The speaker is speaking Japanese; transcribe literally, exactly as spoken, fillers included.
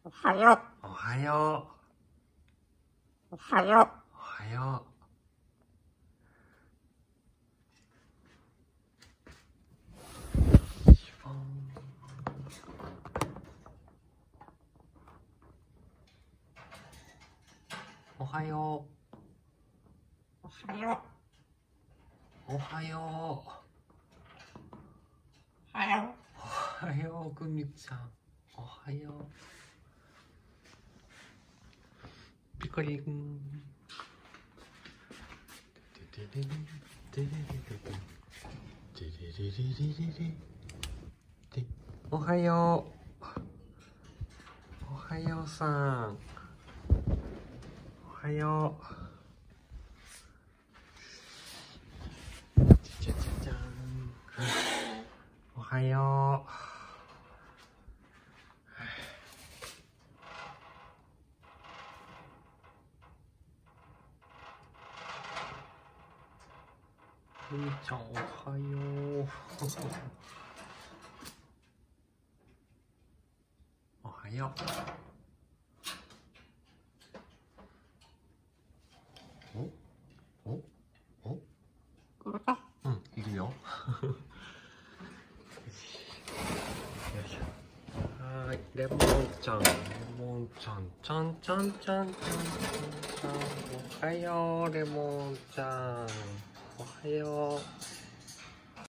おはよう。 おはよおはよう。 う。おはよう。おはよおはよう。 う。おはよう。 おはよう。 おはよう、くみちゃん。おはよう。ピコリン。おはよう。おはようさん。おはよう。じゃじゃじゃん。おはよう。ふみちゃん、おはよう。おはよう。おおおうん、いるよ。よいしょ。はーい、レモンちゃん、レモンちゃん、ちゃんちゃんちゃんちゃんちゃんちゃん。おはよう、レモンちゃん。おはよう。